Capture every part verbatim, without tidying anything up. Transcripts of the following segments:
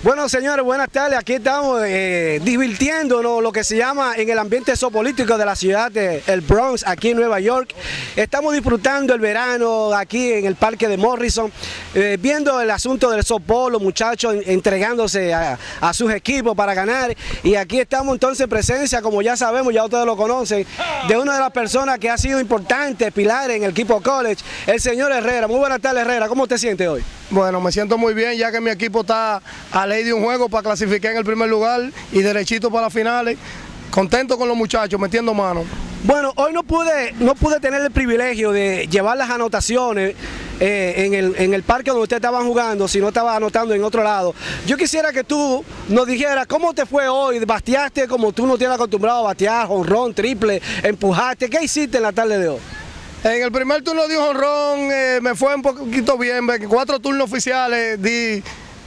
Bueno, señores, buenas tardes. Aquí estamos eh, divirtiéndonos, lo que se llama en el ambiente sociopolítico de la ciudad de el Bronx, aquí en Nueva York. Estamos disfrutando el verano aquí en el parque de Morrison, eh, viendo el asunto del softball, los muchachos entregándose a, a sus equipos para ganar. Y aquí estamos entonces en presencia, como ya sabemos, ya ustedes lo conocen, de una de las personas que ha sido importante, pilar en el equipo college, el señor Herrera. Muy buenas tardes, Herrera. ¿Cómo te sientes hoy? Bueno, me siento muy bien, ya que mi equipo está a ley de un juego para clasificar en el primer lugar y derechito para las finales. Contento con los muchachos, metiendo mano. Bueno, hoy no pude, no pude tener el privilegio de llevar las anotaciones eh, en, el, en el parque donde ustedes estaban jugando, si no estaba anotando en otro lado. Yo quisiera que tú nos dijeras cómo te fue hoy, bateaste como tú no tienes acostumbrado a batear, jonrón, triple, empujaste, ¿qué hiciste en la tarde de hoy? En el primer turno di jonrón, eh, me fue un poquito bien, cuatro turnos oficiales di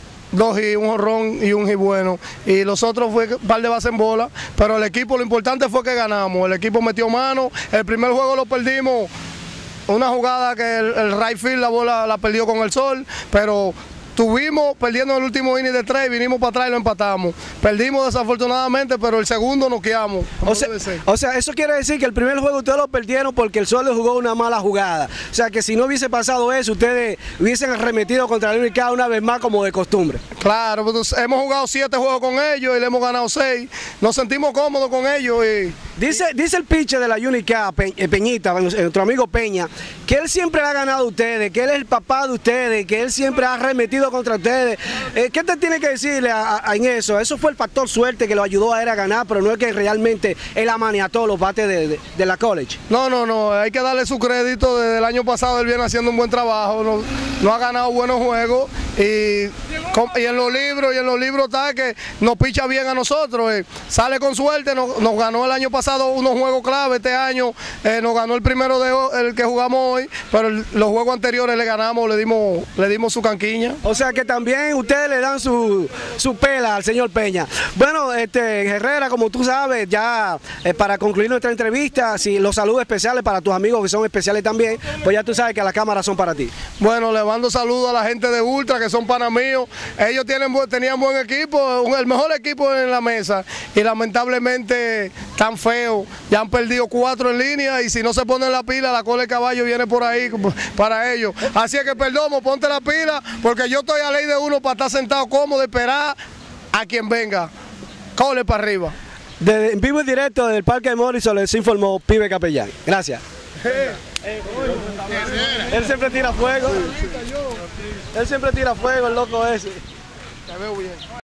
dos y un jonrón y un hit bueno, y los otros fue un par de bases en bola, pero el equipo, lo importante fue que ganamos, el equipo metió mano, el primer juego lo perdimos, una jugada que el, el right field, la bola la perdió con el sol, pero estuvimos perdiendo el último inning de tres, vinimos para atrás y lo empatamos. Perdimos desafortunadamente, pero el segundo nos quedamos. O sea, o sea, eso quiere decir que el primer juego ustedes lo perdieron porque el Sol le jugó una mala jugada. O sea, que si no hubiese pasado eso, ustedes hubiesen arremetido contra el Unicá una vez más como de costumbre. Claro, pues hemos jugado siete juegos con ellos y le hemos ganado seis. Nos sentimos cómodos con ellos. Y... Dice, dice el pitcher de la Unicá, Pe, Peñita, nuestro amigo Peña, que él siempre le ha ganado a ustedes, que él es el papá de ustedes, que él siempre ha arremetido contra ustedes. Eh, ¿Qué te tiene que decirle a, a, en eso? Eso fue el factor suerte que lo ayudó a él a ganar, pero no es que realmente él amaniató los bates de, de, de la college. No, no, no, hay que darle su crédito. Desde el año pasado él viene haciendo un buen trabajo, no, no ha ganado buenos juegos y, y en los libros y en los libros está que nos picha bien a nosotros. Eh. Sale con suerte, nos, nos ganó el año pasado unos juegos clave, este año eh, nos ganó el primero de hoy, el que jugamos hoy, pero el, los juegos anteriores le ganamos, le dimos, le dimos su canquiña. O sea que también ustedes le dan su, su pela al señor Peña. Bueno, este Herrera, como tú sabes, ya eh, para concluir nuestra entrevista, si los saludos especiales para tus amigos que son especiales también, pues ya tú sabes que las cámaras son para ti. Bueno, le mando saludos a la gente de Ultra, que son panas míos. Ellos tienen, tenían buen equipo, el mejor equipo en la mesa, y lamentablemente tan feo, ya han perdido cuatro en línea, y si no se ponen la pila, la cola de caballo viene por ahí para ellos. Así es que perdomo, ponte la pila, porque yo estoy a ley de uno para estar sentado cómodo, esperar a quien venga. Cole para arriba. De, en vivo y directo del Parque de Morrison les informó Pibe Capellán. Gracias. Eh, eh, Él siempre tira fuego. Él siempre tira fuego, el loco ese. Te veo bien.